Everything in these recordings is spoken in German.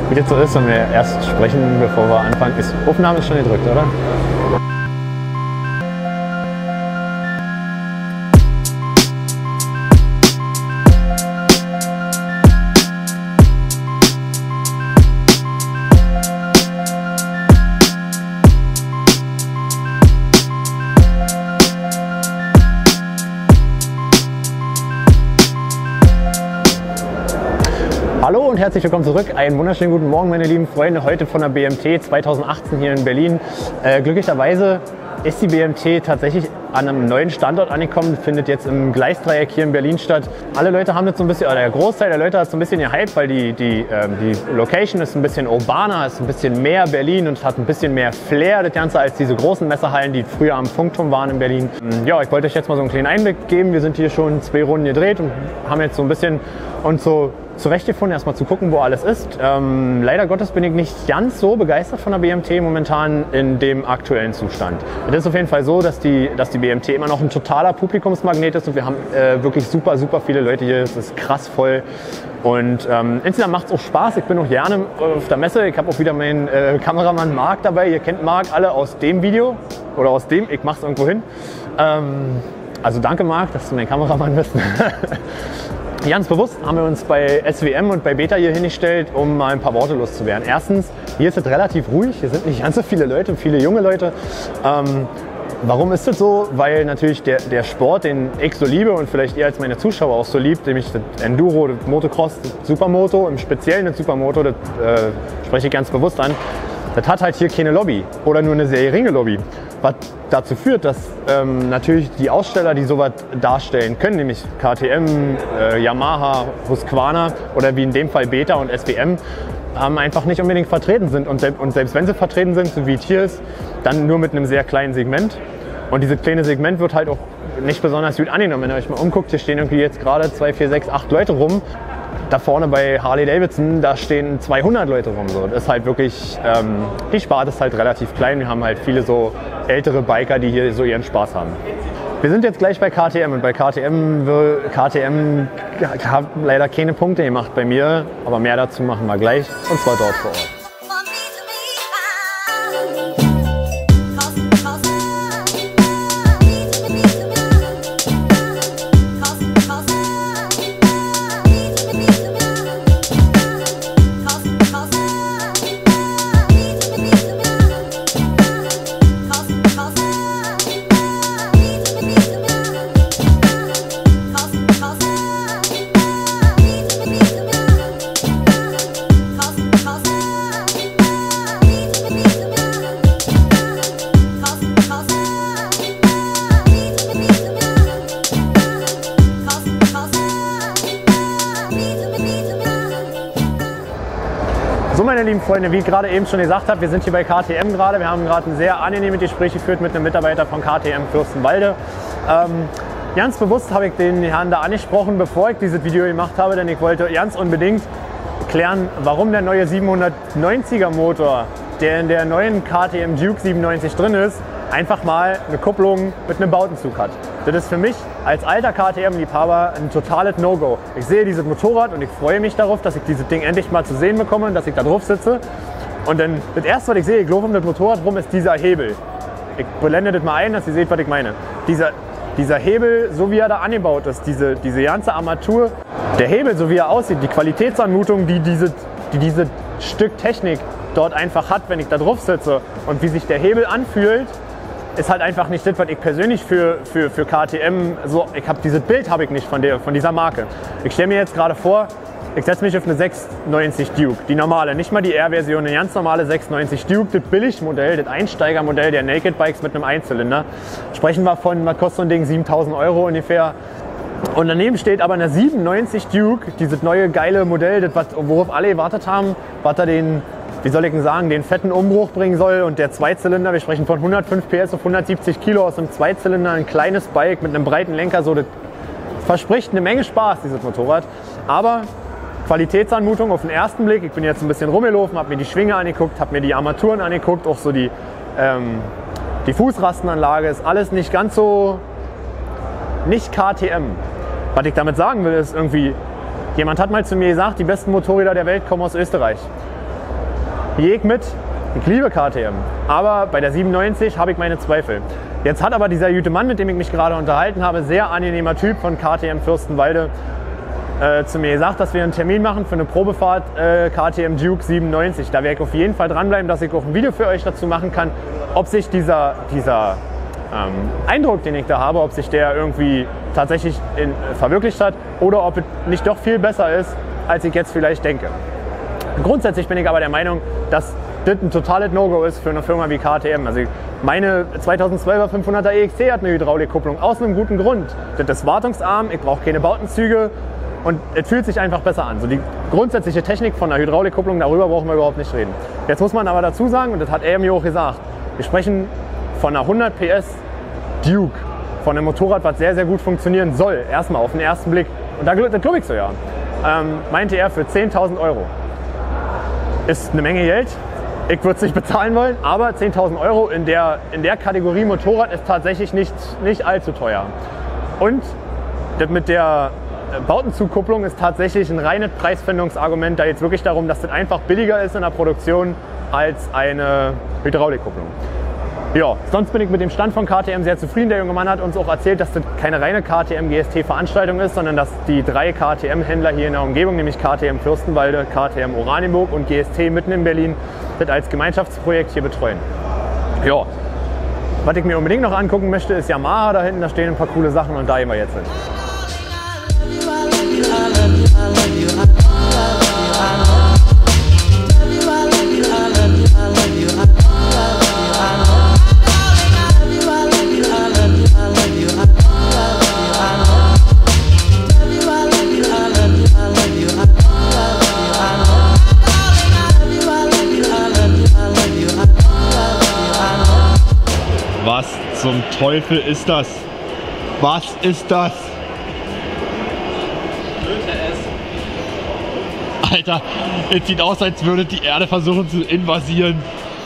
Wie das so ist, wenn wir erst sprechen, bevor wir anfangen. Aufnahme ist schon gedrückt, oder? Hallo und herzlich willkommen zurück. Einen wunderschönen guten Morgen, meine lieben Freunde. Heute von der BMT 2018 hier in Berlin. Glücklicherweise ist die BMT tatsächlich an einem neuen Standort angekommen, findet jetzt im Gleisdreieck hier in Berlin statt. Alle Leute haben jetzt so ein bisschen, oder der Großteil der Leute hat so ein bisschen gehypt, weil die Location ist ein bisschen urbaner, ist ein bisschen mehr Berlin und hat ein bisschen mehr Flair, das Ganze, als diese großen Messehallen, die früher am Funkturm waren in Berlin. Ja, ich wollte euch jetzt mal so einen kleinen Einblick geben. Wir sind hier schon 2 Runden gedreht und haben jetzt so ein bisschen uns so zurechtgefunden, erstmal zu gucken, wo alles ist. Leider Gottes bin ich nicht ganz so begeistert von der BMT momentan in dem aktuellen Zustand. Es ist auf jeden Fall so, dass die BMT immer noch ein totaler Publikumsmagnet ist und wir haben wirklich super viele Leute hier. Es ist krass voll und insgesamt macht es auch Spaß. Ich bin auch gerne auf der Messe. Ich habe auch wieder meinen Kameramann Marc dabei. Ihr kennt Marc alle aus dem Video oder aus dem, ich mache es irgendwo hin. Also danke Marc, dass du mein Kameramann bist. Ganz bewusst haben wir uns bei SWM und bei Beta hier hingestellt, um mal ein paar Worte loszuwerden. Erstens, hier ist es relativ ruhig, hier sind nicht ganz so viele Leute, viele junge Leute. Warum ist das so? Weil natürlich der Sport, den ich so liebe und vielleicht ihr als meine Zuschauer auch so liebt, nämlich das Enduro, das Motocross, das Supermoto, im Speziellen das Supermoto, das spreche ich ganz bewusst an, das hat halt hier keine Lobby oder nur eine sehr geringe Lobby. Was dazu führt, dass natürlich die Aussteller, die sowas darstellen können, nämlich KTM, Yamaha, Husqvarna oder wie in dem Fall Beta und SWM, einfach nicht unbedingt vertreten sind. Und selbst wenn sie vertreten sind, so wie es hier ist, dann nur mit einem sehr kleinen Segment. Und dieses kleine Segment wird halt auch nicht besonders gut angenommen. Wenn ihr euch mal umguckt, hier stehen irgendwie jetzt gerade 2, 4, 6, 8 Leute rum. Da vorne bei Harley Davidson, da stehen 200 Leute rum. So. Das ist halt wirklich, die Sparte ist halt relativ klein. Wir haben halt viele so ältere Biker, die hier so ihren Spaß haben. Wir sind jetzt gleich bei KTM und bei KTM hat leider keine Punkte gemacht bei mir, aber mehr dazu machen wir gleich und zwar dort vor Ort. So, meine lieben Freunde, wie ich gerade eben schon gesagt habe, wir sind hier bei KTM gerade. Wir haben gerade ein sehr angenehmes Gespräch geführt mit einem Mitarbeiter von KTM Fürstenwalde. Ganz bewusst habe ich den Herrn da angesprochen, bevor ich dieses Video gemacht habe, denn ich wollte ganz unbedingt klären, warum der neue 790er Motor, der in der neuen KTM Duke 97 drin ist, einfach mal eine Kupplung mit einem Bautenzug hat. Das ist für mich als alter KTM-Liebhaber ein totales No-Go. Ich sehe dieses Motorrad und ich freue mich darauf, dass ich dieses Ding endlich mal zu sehen bekomme und dass ich da drauf sitze. Und dann das erste, was ich sehe, ich laufe um das Motorrad rum, ist dieser Hebel. Ich blende das mal ein, dass ihr seht, was ich meine. Dieser Hebel, so wie er da angebaut ist, diese ganze Armatur, der Hebel, so wie er aussieht, die Qualitätsanmutung, die dieses Stück Technik dort einfach hat, wenn ich da drauf sitze und wie sich der Hebel anfühlt, ist halt einfach nicht das, was ich persönlich für KTM so, dieses Bild habe ich nicht von dieser Marke. Ich stelle mir jetzt gerade vor, ich setze mich auf eine 690 Duke, die normale, nicht mal die R-Version, eine ganz normale 690 Duke, das Billigmodell, das Einsteigermodell der Naked Bikes mit einem Einzylinder. Sprechen wir von, was kostet so ein Ding, 7.000 € ungefähr. Und daneben steht aber eine 97 Duke, dieses neue geile Modell, das, worauf alle gewartet haben, was da den, wie soll ich denn sagen, den fetten Umbruch bringen soll. Und der Zweizylinder, wir sprechen von 105 PS auf 170 Kilo aus einem Zweizylinder, ein kleines Bike mit einem breiten Lenker, so, das verspricht eine Menge Spaß, dieses Motorrad. Aber Qualitätsanmutung auf den ersten Blick, ich bin jetzt ein bisschen rumgelaufen, habe mir die Schwinge angeguckt, habe mir die Armaturen angeguckt, auch so die Fußrastenanlage, ist alles nicht ganz so, nicht KTM. Was ich damit sagen will, ist irgendwie, jemand hat mal zu mir gesagt, die besten Motorräder der Welt kommen aus Österreich. gehe ich mit. Ich liebe KTM, aber bei der 97 habe ich meine Zweifel. Jetzt hat aber dieser gute Mann, mit dem ich mich gerade unterhalten habe, sehr angenehmer Typ von KTM Fürstenwalde, zu mir gesagt, dass wir einen Termin machen für eine Probefahrt KTM Duke 97. Da werde ich auf jeden Fall dranbleiben, dass ich auch ein Video für euch dazu machen kann, ob sich dieser Eindruck, den ich da habe, ob sich der irgendwie tatsächlich verwirklicht hat oder ob es nicht doch viel besser ist, als ich jetzt vielleicht denke. Grundsätzlich bin ich aber der Meinung, dass das ein totales No-Go ist für eine Firma wie KTM. Also meine 2012er 500er EXC hat eine Hydraulikkupplung aus einem guten Grund. Das ist wartungsarm, ich brauche keine Bautenzüge und es fühlt sich einfach besser an. So die grundsätzliche Technik von der Hydraulikkupplung, darüber brauchen wir überhaupt nicht reden. Jetzt muss man aber dazu sagen, und das hat er mir auch gesagt, wir sprechen von einer 100 PS Duke, von einem Motorrad, was sehr, sehr gut funktionieren soll, erstmal auf den ersten Blick. Und das glaube ich so, ja. Meinte er für 10.000 €. Ist eine Menge Geld. Ich würde es nicht bezahlen wollen, aber 10.000 € in der Kategorie Motorrad ist tatsächlich nicht allzu teuer. Und das mit der Bautenzugkupplung ist tatsächlich ein reines Preisfindungsargument. Da geht es wirklich darum, dass das einfach billiger ist in der Produktion als eine Hydraulikkupplung. Ja, sonst bin ich mit dem Stand von KTM sehr zufrieden. Der junge Mann hat uns auch erzählt, dass das keine reine KTM-GST-Veranstaltung ist, sondern dass die 3 KTM-Händler hier in der Umgebung, nämlich KTM Fürstenwalde, KTM Oranienburg und GST mitten in Berlin, das als Gemeinschaftsprojekt hier betreuen. Ja, was ich mir unbedingt noch angucken möchte, ist Yamaha da hinten. Da stehen ein paar coole Sachen und da gehen wir jetzt hin. Was zum Teufel ist das? Was ist das? Alter, es sieht aus, als würde die Erde versuchen zu invasieren.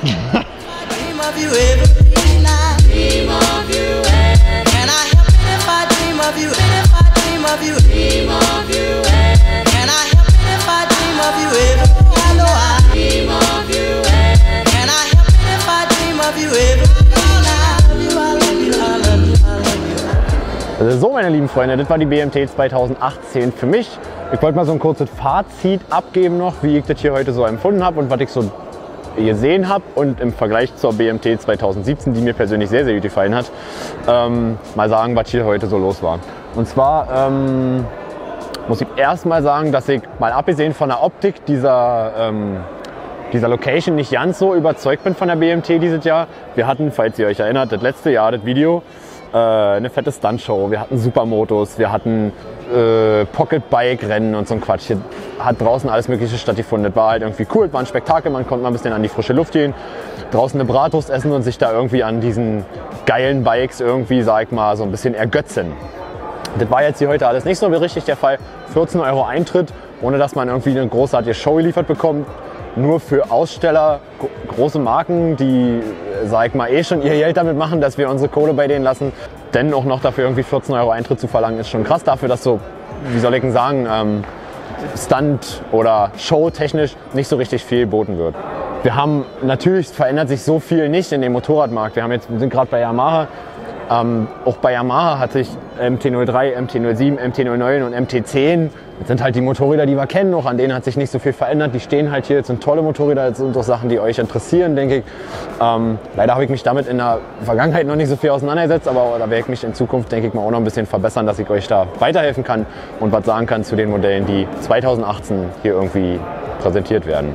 So, meine lieben Freunde, das war die BMT 2018 für mich. Ich wollte mal so ein kurzes Fazit abgeben noch, wie ich das hier heute so empfunden habe und was ich so gesehen habe und im Vergleich zur BMT 2017, die mir persönlich sehr, sehr gut gefallen hat, mal sagen, was hier heute so los war. Und zwar muss ich erst mal sagen, dass ich mal abgesehen von der Optik dieser Location nicht ganz so überzeugt bin von der BMT dieses Jahr. Wir hatten, falls ihr euch erinnert, das letzte Jahr, das Video, eine fette Stuntshow, wir hatten Supermotos, wir hatten Pocket-Bike-Rennen und so ein Quatsch. Hier hat draußen alles Mögliche stattgefunden. Das war halt irgendwie cool, war ein Spektakel, man konnte mal ein bisschen an die frische Luft gehen, draußen eine Bratwurst essen und sich da irgendwie an diesen geilen Bikes irgendwie, sag ich mal, so ein bisschen ergötzen. Das war jetzt hier heute alles nicht so richtig der Fall. 14 € Eintritt, ohne dass man irgendwie eine großartige Show geliefert bekommt. Nur für Aussteller, große Marken, die, sag ich mal, eh schon ihr Geld damit machen, dass wir unsere Kohle bei denen lassen. Denn auch noch dafür irgendwie 14 € Eintritt zu verlangen, ist schon krass dafür, dass so, wie soll ich denn sagen, Stunt- oder Show-technisch nicht so richtig viel geboten wird. Wir haben, natürlich verändert sich so viel nicht in dem Motorradmarkt. Wir sind gerade bei Yamaha. Auch bei Yamaha hat sich MT-03, MT-07, MT-09 und MT-10, das sind halt die Motorräder, die wir kennen, auch an denen hat sich nicht so viel verändert. Die stehen halt hier, jetzt sind tolle Motorräder, das sind doch Sachen, die euch interessieren, denke ich. Leider habe ich mich damit in der Vergangenheit noch nicht so viel auseinandergesetzt, aber da werde ich mich in Zukunft, denke ich mal, auch noch ein bisschen verbessern, dass ich euch da weiterhelfen kann und was sagen kann zu den Modellen, die 2018 hier irgendwie präsentiert werden.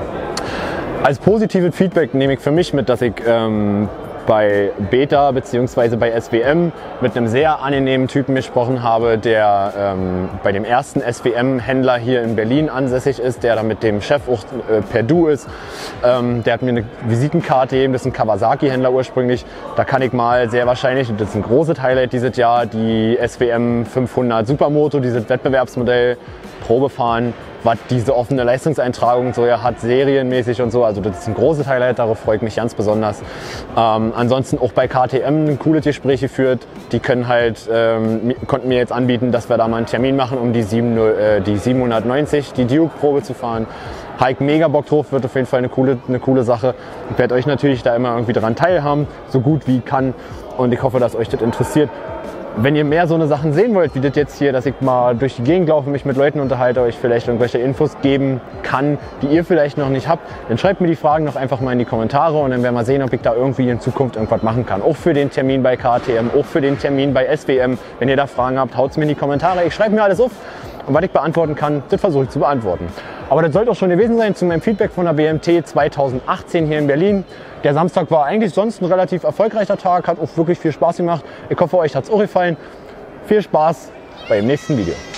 Als positives Feedback nehme ich für mich mit, dass ich bei Beta bzw. bei SWM mit einem sehr angenehmen Typen gesprochen habe, der bei dem ersten SWM-Händler hier in Berlin ansässig ist, der da mit dem Chef auch per Du ist. Der hat mir eine Visitenkarte gegeben, das ist ein Kawasaki-Händler ursprünglich. Da kann ich mal sehr wahrscheinlich, und das ist ein großes Highlight dieses Jahr, die SWM 500 Supermoto, dieses Wettbewerbsmodell, Probe fahren, was diese offene Leistungseintragung so ja hat, serienmäßig und so. Also das ist ein großes Highlight, darauf freue ich mich ganz besonders. Ansonsten auch bei KTM ein cooles Gespräch geführt. Die können halt, konnten mir jetzt anbieten, dass wir da mal einen Termin machen, um die 790, die Duke-Probe zu fahren. Hike mega Bock drauf, wird auf jeden Fall eine coole Sache. Ich werde euch natürlich da immer irgendwie daran teilhaben, so gut wie kann. Und ich hoffe, dass euch das interessiert. Wenn ihr mehr so eine Sachen sehen wollt, wie das jetzt hier, dass ich mal durch die Gegend laufe, mich mit Leuten unterhalte, euch vielleicht irgendwelche Infos geben kann, die ihr vielleicht noch nicht habt, dann schreibt mir die Fragen doch einfach mal in die Kommentare und dann werden wir sehen, ob ich da irgendwie in Zukunft irgendwas machen kann. Auch für den Termin bei KTM, auch für den Termin bei SWM. Wenn ihr da Fragen habt, haut es mir in die Kommentare. Ich schreibe mir alles auf und was ich beantworten kann, das versuche ich zu beantworten. Aber das sollte auch schon gewesen sein zu meinem Feedback von der BMT 2018 hier in Berlin. Der Samstag war eigentlich sonst ein relativ erfolgreicher Tag, hat auch wirklich viel Spaß gemacht. Ich hoffe, euch hat es auch gefallen. Viel Spaß beim nächsten Video.